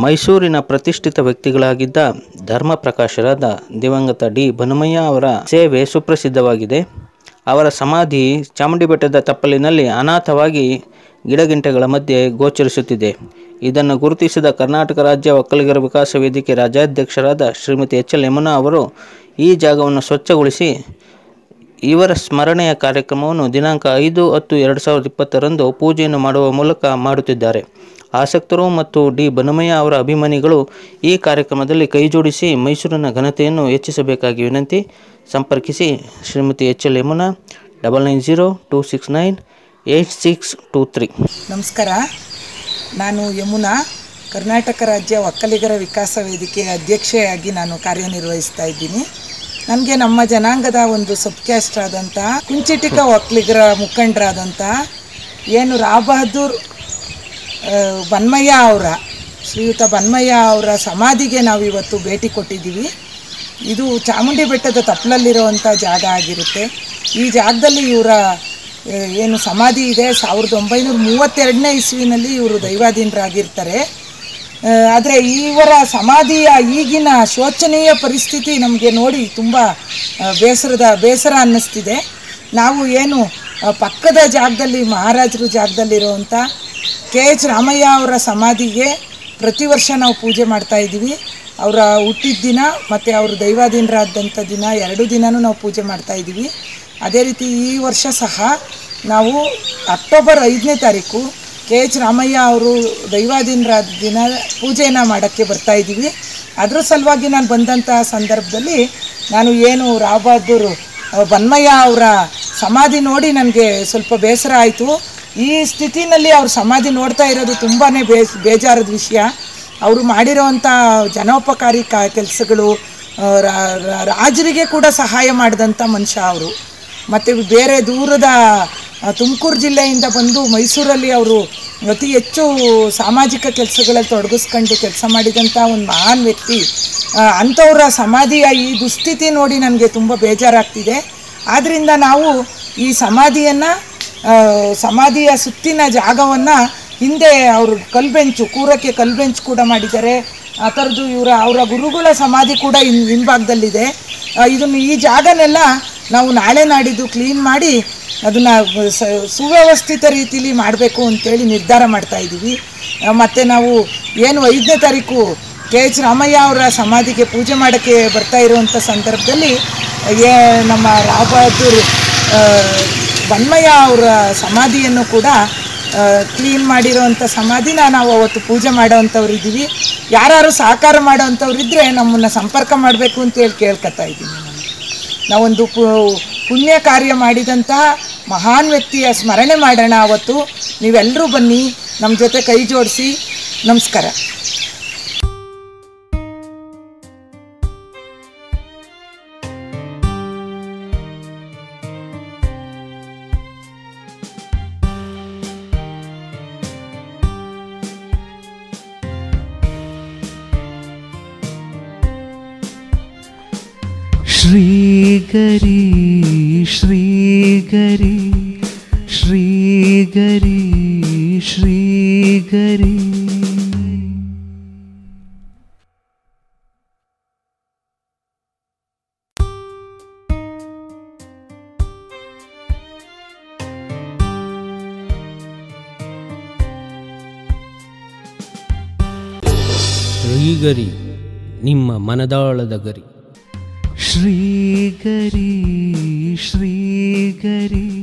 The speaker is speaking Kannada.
ಮೈಸೂರಿನ ಪ್ರತಿಷ್ಠಿತ ವ್ಯಕ್ತಿಗಳಾಗಿದ್ದ ಧರ್ಮ ಪ್ರಕಾಶರಾದ ದಿವಂಗತ ಡಿ ಬನ್ನಮಯ್ಯ ಅವರ ಸೇವೆ ಸುಪ್ರಸಿದ್ಧವಾಗಿದೆ. ಅವರ ಸಮಾಧಿ ಚಾಮುಂಡಿ ಬೆಟ್ಟದ ತಪ್ಪಲಿನಲ್ಲಿ ಅನಾಥವಾಗಿ ಗಿಡಗಂಟೆಗಳ ಮಧ್ಯೆ ಗೋಚರಿಸುತ್ತಿದೆ. ಇದನ್ನು ಗುರುತಿಸಿದ ಕರ್ನಾಟಕ ರಾಜ್ಯ ಒಕ್ಕಲಿಗರ ವಿಕಾಸ ವೇದಿಕೆ ರಾಜ್ಯಾಧ್ಯಕ್ಷರಾದ ಶ್ರೀಮತಿ ಎಚ್.ಎಲ್. ಯಮುನಾ ಅವರು ಈ ಜಾಗವನ್ನು ಸ್ವಚ್ಛಗೊಳಿಸಿ ಇವರ ಸ್ಮರಣೆಯ ಕಾರ್ಯಕ್ರಮವನ್ನು ದಿನಾಂಕ 5/10/2020 ಪೂಜೆಯನ್ನು ಮಾಡುವ ಮೂಲಕ ಮಾಡುತ್ತಿದ್ದಾರೆ. ಆಸಕ್ತರು ಮತ್ತು ಡಿ ಬನ್ನಮಯ್ಯ ಅವರ ಅಭಿಮಾನಿಗಳು ಈ ಕಾರ್ಯಕ್ರಮದಲ್ಲಿ ಕೈಜೋಡಿಸಿ ಮೈಸೂರಿನ ಘನತೆಯನ್ನು ಹೆಚ್ಚಿಸಬೇಕಾಗಿ ವಿನಂತಿ. ಸಂಪರ್ಕಿಸಿ ಶ್ರೀಮತಿ ಎಚ್.ಎಲ್. ಯಮುನಾ 9902698623. ನಮಸ್ಕಾರ, ನಾನು ಯಮುನಾ, ಕರ್ನಾಟಕ ರಾಜ್ಯ ಒಕ್ಕಲಿಗರ ವಿಕಾಸ ವೇದಿಕೆಯ ಅಧ್ಯಕ್ಷೆಯಾಗಿ ನಾನು ಕಾರ್ಯನಿರ್ವಹಿಸ್ತಾ ಇದ್ದೀನಿ. ನನಗೆ ನಮ್ಮ ಜನಾಂಗದ ಒಂದು ಸಬ್ಕ್ಯಾಸ್ಟ್ ಆದಂಥ ಕುಂಚಿಟಿಕ ಒಕ್ಕಲಿಗರ ಮುಖಂಡರಾದಂಥ ಏನು ರಾ ಬಹದ್ದೂರ್ ಬನ್ನಮಯ್ಯ ಅವರ ಶ್ರೀಯುತ ಬನ್ನಮಯ್ಯ ಅವರ ಸಮಾಧಿಗೆ ನಾವು ಇವತ್ತು ಭೇಟಿ ಕೊಟ್ಟಿದ್ದೀವಿ. ಇದು ಚಾಮುಂಡಿ ಬೆಟ್ಟದ ತಪ್ಪಲಲ್ಲಿರುವಂಥ ಜಾಗ ಆಗಿರುತ್ತೆ. ಈ ಜಾಗದಲ್ಲಿ ಇವರ ಏನು ಸಮಾಧಿ ಇದೆ 1932ನೇ ಇಸ್ವಿನಲ್ಲಿ ಇವರು ದೈವಾಧೀನರಾಗಿರ್ತಾರೆ. ಆದರೆ ಇವರ ಸಮಾಧಿಯ ಈಗಿನ ಶೋಚನೀಯ ಪರಿಸ್ಥಿತಿ ನಮಗೆ ನೋಡಿ ತುಂಬ ಬೇಸರ ಅನ್ನಿಸ್ತಿದೆ. ನಾವು ಏನು ಪಕ್ಕದ ಜಾಗದಲ್ಲಿ ಮಹಾರಾಜರ ಜಾಗದಲ್ಲಿರುವಂಥ ಕೆ.ಎಚ್. ರಾಮಯ್ಯ ಅವರ ಸಮಾಧಿಗೆ ಪ್ರತಿ ವರ್ಷ ನಾವು ಪೂಜೆ ಮಾಡ್ತಾಯಿದ್ದೀವಿ. ಅವರ ಹುಟ್ಟಿದ ದಿನ ಮತ್ತು ಅವರು ದೈವಾಧೀನರಾದಂಥ ದಿನ 2 ದಿನವೂ ನಾವು ಪೂಜೆ ಮಾಡ್ತಾಯಿದ್ದೀವಿ. ಅದೇ ರೀತಿ ಈ ವರ್ಷ ಸಹ ನಾವು ಅಕ್ಟೋಬರ್ 5ನೇ ತಾರೀಕು ಕೆ.ಎಚ್. ರಾಮಯ್ಯ ಅವರು ದೈವಾಧೀನರಾದ ದಿನ ಪೂಜೆಯನ್ನು ಮಾಡೋಕ್ಕೆ ಬರ್ತಾಯಿದ್ದೀವಿ. ಅದರ ಸಲುವಾಗಿ ನಾನು ಬಂದಂಥ ಸಂದರ್ಭದಲ್ಲಿ ನಾನು ಏನು ರಾ ಬಹದ್ದೂರ್ ಬನ್ನಮಯ್ಯ ಅವರ ಸಮಾಧಿ ನೋಡಿ ನನಗೆ ಸ್ವಲ್ಪ ಬೇಸರ ಆಯಿತು. ಈ ಸ್ಥಿತಿನಲ್ಲಿ ಅವ್ರ ಸಮಾಧಿ ನೋಡ್ತಾ ಇರೋದು ತುಂಬಾ ಬೇಜಾರದ ವಿಷಯ. ಅವರು ಮಾಡಿರೋವಂಥ ಜನೋಪಕಾರಿ ಕೆಲಸಗಳು, ರಾಜರಿಗೆ ಕೂಡ ಸಹಾಯ ಮಾಡಿದಂಥ ಮನುಷ್ಯ ಅವರು. ಮತ್ತು ಬೇರೆ ದೂರದ ತುಮಕೂರು ಜಿಲ್ಲೆಯಿಂದ ಬಂದು ಮೈಸೂರಲ್ಲಿ ಅವರು ಅತಿ ಹೆಚ್ಚು ಸಾಮಾಜಿಕ ಕೆಲಸಗಳಲ್ಲಿ ತೊಡಗಿಸ್ಕೊಂಡು ಕೆಲಸ ಮಾಡಿದಂಥ ಒಂದು ಮಹಾನ್ ವ್ಯಕ್ತಿ. ಅಂಥವರ ಸಮಾಧಿಯ ಈ ದುಸ್ಥಿತಿ ನೋಡಿ ನನಗೆ ತುಂಬ ಬೇಜಾರಾಗ್ತಿದೆ. ಆದ್ದರಿಂದ ನಾವು ಈ ಸಮಾಧಿಯ ಸುತ್ತಿನ ಜಾಗವನ್ನು ಹಿಂದೆ ಅವರು ಕೂರಕ್ಕೆ ಕಲ್ಬೆಂಚ್ ಕೂಡ ಮಾಡಿದ್ದಾರೆ. ಆ ಥರದ್ದು ಅವರ ಗುರುಗಳ ಸಮಾಧಿ ಕೂಡ ಹಿಂಭಾಗದಲ್ಲಿದೆ. ಈ ಜಾಗನೆಲ್ಲ ನಾವು ನಾಳೆ ನಾಡಿದ್ದು ಕ್ಲೀನ್ ಮಾಡಿ ಅದನ್ನು ಸುವ್ಯವಸ್ಥಿತ ರೀತಿಯಲ್ಲಿ ಮಾಡಬೇಕು ಅಂತೇಳಿ ನಿರ್ಧಾರ ಮಾಡ್ತಾಯಿದ್ದೀವಿ. ಮತ್ತು ನಾವು ಏನು 5ನೇ ತಾರೀಕು ಕೆ.ಎಚ್. ರಾಮಯ್ಯ ಅವರ ಸಮಾಧಿಗೆ ಪೂಜೆ ಮಾಡೋಕ್ಕೆ ಬರ್ತಾ ಇರುವಂಥ ಸಂದರ್ಭದಲ್ಲಿ ನಮ್ಮ ರಾ ಬಹದ್ದೂರ್ ಬನ್ನಮಯ್ಯ ಅವರ ಸಮಾಧಿಯನ್ನು ಕೂಡ ಕ್ಲೀನ್ ಮಾಡಿರೋವಂಥ ಸಮಾಧಿನ ನಾವು ಅವತ್ತು ಪೂಜೆ ಮಾಡೋವಂಥವ್ರು ಇದ್ದೀವಿ. ಯಾರು ಸಹಕಾರ ಮಾಡೋವಂಥವ್ರು ಇದ್ದರೆ ನಮ್ಮನ್ನು ಸಂಪರ್ಕ ಮಾಡಬೇಕು ಅಂತೇಳಿ ಕೇಳ್ಕೊತಾ ಇದ್ದೀನಿ. ನಾವೊಂದು ಪುಣ್ಯ ಕಾರ್ಯ ಮಾಡಿದಂತಹ ಮಹಾನ್ ವ್ಯಕ್ತಿಯ ಸ್ಮರಣೆ ಮಾಡೋಣ ಅವತ್ತು. ನೀವೆಲ್ಲರೂ ಬನ್ನಿ, ನಮ್ಮ ಜೊತೆ ಕೈ ಜೋಡಿಸಿ. ನಮಸ್ಕಾರ. ಶ್ರೀಗರಿ ಶ್ರೀಗರಿ ಶ್ರೀಗರಿ ಶ್ರೀಗರಿ. ಶ್ರೀಗರಿ ನಿಮ್ಮ ಮನದಾಳದ ಗರಿ. ಶ್ರೀಗರಿ ಶ್ರೀಗರಿ